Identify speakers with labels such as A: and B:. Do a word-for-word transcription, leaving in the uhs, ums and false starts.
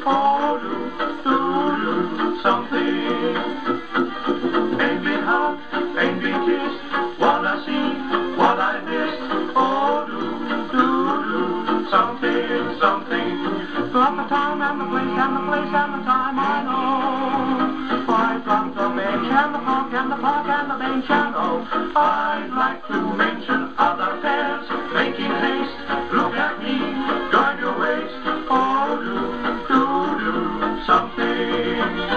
A: Oh, do, do, do, something. Ain't been hugged, ain't been kissed. What I see, what I miss. Oh, do, do, do, something, something. From the time and the place and the place and the time I know. Right from the bench and the park and the park and the bench and oh, I'd like to mention other pairs making haste. Look at me, join your waist. Oh, do, do, do, something.